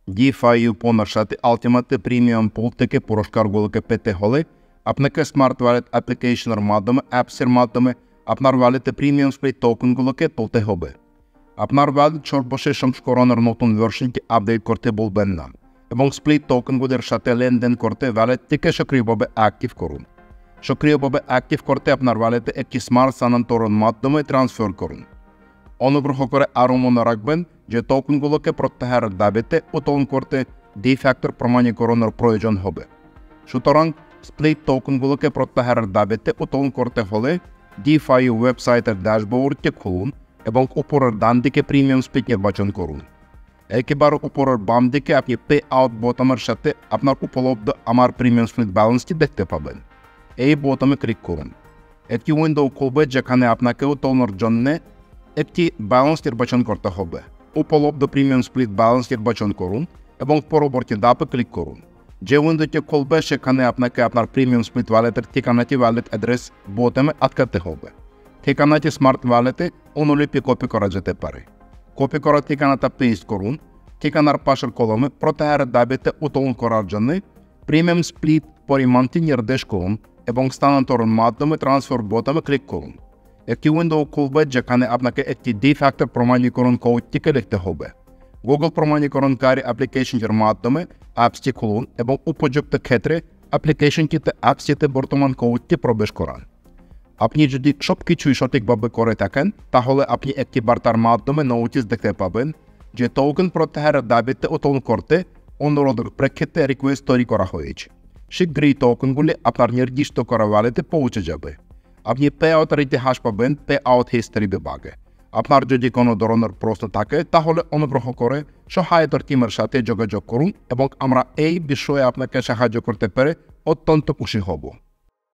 DeFi পণ্যের সাথে ultimately premium পুল থেকে পুরস্কারগুলোকে পেতে হলে আপনাকে স্মার্ট ওয়ালেট অ্যাপ্লিকেশনের মাধ্যমে অ্যাপসের মাধ্যমে আপনার ওয়ালেটে প্রিমিয়াম স্প্লিট টোকেনগুলোকে তুলতে হবে। আপনার ওয়ালেট সর্বশেষ সংস্করণের নতুন ভার্সনটি আপডেট করতে বলবেন না এবং স্প্লিট টোকেনগুলোর সাথে লেনদেন করতে ওয়ালেটটিকে সক্রিয়ভাবে অ্যাক্টিভ করুন। সক্রিয়ভাবে অ্যাক্টিভ করতে আপনার ওয়ালেটে একটি স্মার্ট স্থানান্তরণ মাধ্যমে ট্রান্সফার করুন। অনুগ্রহ করে আরও মনে রাখবেন যে টোকেনগুলোকে প্রত্যাহারের দাবিতে উত্তোলন করতে ডি-ফ্যাক্টর প্রমাণীকরণের প্রয়োজন হবে। সুতরাং স্প্লিট টোকেনগুলোকে প্রত্যাহারের দাবিতে উত্তোলন করতে হলে DeFi ওয়েবসাইটের ড্যাশবোর্ডটি খুলুন এবং উপরের ডান দিকে প্রিমিয়াম স্প্লিট নির্বাচন করুন। একেবারে উপরের বাম দিকে আপনি পে আউট বোতামের সাথে আপনার উপলব্ধ আমার প্রিমিয়াম স্প্লিট ব্যালেন্সটি দেখতে পাবেন। এই বোতামে ক্লিক করুন। একটি উইন্ডো খুলবে যেখানে আপনাকে উত্তোলনের জন্য একটি ব্যালেন্স নির্বাচন করতে হবে। উপলব্ধ প্রিমিয়াম স্প্লিট ব্যালেন্স নির্বাচন করুন এবং পরবর্তী ধাপে ক্লিক করুন। যে উইন্ডোটি খুলবে সেখানে আপনাকে আপনার প্রিমিয়াম স্প্লিট ওয়ালেটের ঠিকানাটি ওয়ালেট অ্যাড্রেস বোতামে আটকাতে হবে। ঠিকানাটি স্মার্ট ওয়ালেটে অনুলিপি কপি করা যেতে পারে। কপি করা ঠিকানাটা পেস্ট করুন। ঠিকানার পাশের কলমে প্রত্যাহারের দাবিতে উত্তোলন করার জন্য প্রিমিয়াম স্প্লিট পরিমাণটি নির্দেশ করুন এবং স্থানান্তরণ মাধ্যমে ট্রান্সফার বোতামে ক্লিক করুন। একটি উইন্ডো খুলবে যেখানে আপনাকে একটি ডি-ফ্যাক্টর প্রমাণীকরণ কোডটিকে লিখতে হবে। গুগল প্রমাণীকরণকারী অ্যাপ্লিকেশনটির মাধ্যমে অ্যাপসটি খুলুন এবং উপযুক্ত ক্ষেত্রে অ্যাপ্লিকেশনটিতে অ্যাপসটিতে বর্তমান কোডটি প্রবেশ করান। আপনি যদি সবকিছুই সঠিকভাবে করে থাকেন তাহলে আপনি একটি বার্তার মাধ্যমে নোটিশ দেখতে পাবেন যে টোকেন প্রত্যাহারের দাবিতে উত্তোলন করতে অনুরোধের প্রেক্ষিতে রিকোয়েস্ট তৈরি করা হয়েছে। শীঘ্রই টোকেনগুলি আপনার নির্দিষ্ট করা ওয়ালেটে পৌঁছে যাবে। আপনি পে আউটের ইতিহাস পাবেন পে আউট হিস্ট্রি বিভাগে। আপনার যদি কোনো ধরনের প্রশ্ন থাকে তাহলে অনুগ্রহ করে সহায়তার টিমের সাথে যোগাযোগ করুন এবং আমরা এই বিষয়ে আপনাকে সাহায্য করতে পেরে অত্যন্ত খুশি হব।